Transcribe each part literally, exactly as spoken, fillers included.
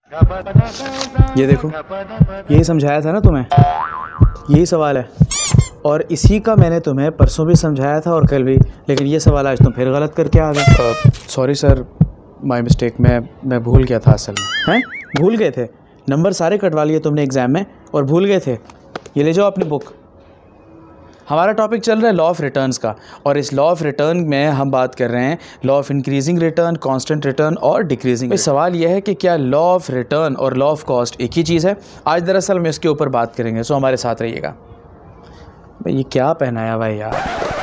ये देखो, यही समझाया था ना तुम्हें, यही सवाल है और इसी का मैंने तुम्हें परसों भी समझाया था और कल भी, लेकिन ये सवाल आज तुम फिर गलत करके आ गए। Sorry sir, my mistake. मैं मैं भूल गया था असल में। हैं, भूल गए थे? नंबर सारे कटवा लिए तुमने एग्ज़ाम में और भूल गए थे। ये ले जाओ अपनी बुक। हमारा टॉपिक चल रहा है लॉ ऑफ़ रिटर्न्स का और इस लॉ ऑफ़ रिटर्न में हम बात कर रहे हैं law of increasing return, constant return और डिक्रीजिंग। सवाल यह है कि क्या लॉ ऑफ़ रिटर्न और लॉ ऑफ़ कॉस्ट एक ही चीज़ है? आज दरअसल में इसके ऊपर बात करेंगे, सो हमारे साथ रहिएगा। भाई ये क्या पहनाया भाई यार।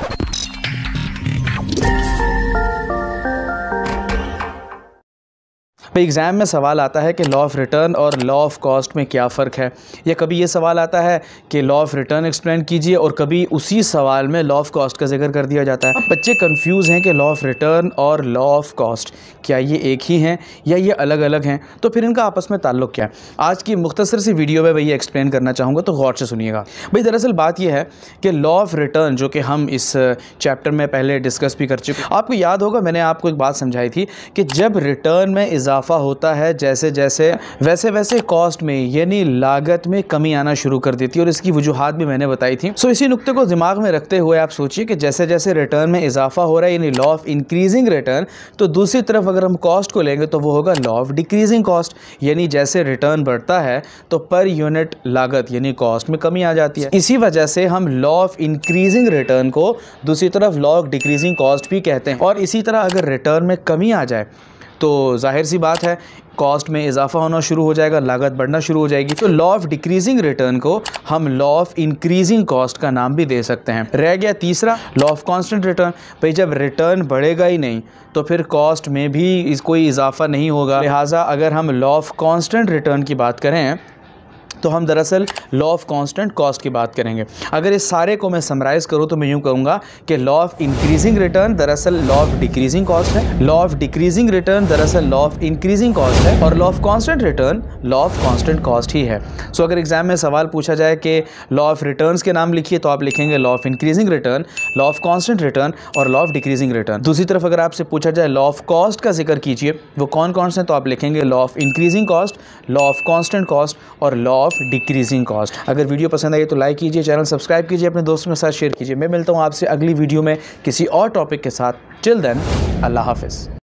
भाई एग्ज़ाम में सवाल आता है कि लॉ ऑफ़ रिटर्न और लॉ ऑफ़ कॉस्ट में क्या फ़र्क है, या कभी ये सवाल आता है कि लॉ ऑफ़ रिटर्न एक्सप्लेन कीजिए और कभी उसी सवाल में लॉ ऑफ़ कॉस्ट का जिक्र कर दिया जाता है। अब बच्चे कंफ्यूज हैं कि लॉ ऑफ़ रिटर्न और लॉ ऑफ़ कॉस्ट क्या ये एक ही हैं या ये अलग अलग हैं, तो फिर इनका आपस में ताल्लुक़ क्या है। आज की मुख्तसर सी वीडियो में भैया एक्सप्लेन करना चाहूँगा, तो गौर से सुनिएगा। भाई दरअसल बात यह है कि लॉ ऑफ़ रिटर्न जो कि हम इस चैप्टर में पहले डिस्कस भी कर चुके, आपको याद होगा मैंने आपको एक बात समझाई थी कि जब रिटर्न में इजाफा होता है जैसे जैसे वैसे वैसे कॉस्ट में यानी लागत में कमी आना शुरू कर देती है और इसकी वजूहात भी मैंने बताई थी। सो इसी नुक्ते को दिमाग में रखते हुए आप सोचिए कि जैसे जैसे रिटर्न में इजाफा हो रहा है यानी लॉ ऑफ इंक्रीजिंग रिटर्न, तो दूसरी तरफ अगर हम कॉस्ट को लेंगे तो वो होगा लॉ ऑफ डिक्रीजिंग कॉस्ट, यानी जैसे रिटर्न बढ़ता है तो पर यूनिट लागत यानी कॉस्ट में कमी आ जाती है। इसी वजह से हम लॉ ऑफ इंक्रीजिंग रिटर्न को दूसरी तरफ लॉ ऑफ डिक्रीजिंग कॉस्ट भी कहते हैं। और इसी तरह अगर रिटर्न में कमी आ जाए तो जाहिर सी बात है कॉस्ट में इजाफा होना शुरू हो जाएगा, लागत बढ़ना शुरू हो जाएगी। तो लॉ ऑफ डिक्रीजिंग रिटर्न को हम लॉ ऑफ इंक्रीजिंग कॉस्ट का नाम भी दे सकते हैं। रह गया तीसरा लॉ ऑफ कांस्टेंट रिटर्न। भाई जब रिटर्न बढ़ेगा ही नहीं तो फिर कॉस्ट में भी इस कोई इजाफा नहीं होगा, लिहाजा अगर हम लॉ ऑफ कांस्टेंट रिटर्न की बात करें तो हम दरअसल लॉ ऑफ कांस्टेंट कॉस्ट की बात करेंगे। अगर इस सारे को मैं समराइज़ करूं तो मैं यूं कहूंगा कि लॉ ऑफ इंक्रीजिंग रिटर्न दरअसल लॉ ऑफ डिक्रीजिंग कॉस्ट है, लॉ ऑफ डिक्रीजिंग रिटर्न दरअसल लॉ ऑफ इंक्रीजिंग कॉस्ट है और law of constant return law of constant cost ही है। सो अगर एग्जाम में सवाल पूछा जाए कि लॉ ऑफ रिटर्न्स के नाम लिखिए तो आप लिखेंगे law of increasing return, law of constant return और लॉ ऑफ डिक्रीजिंग रिटर्न। दूसरी तरफ अगर आपसे पूछा जाए लॉ ऑफ कॉस्ट का जिक्र कीजिए, वो कौन कौन से, तो आप लिखेंगे law of increasing cost, law of constant cost और लॉ ऑफ डिक्रीजिंग कॉस्ट। अगर वीडियो पसंद आई तो लाइक कीजिए, चैनल सब्सक्राइब कीजिए, अपने दोस्तों के साथ शेयर कीजिए। मैं मिलता हूं आपसे अगली वीडियो में किसी और टॉपिक के साथ। टिल देन, अल्लाह हाफिज़।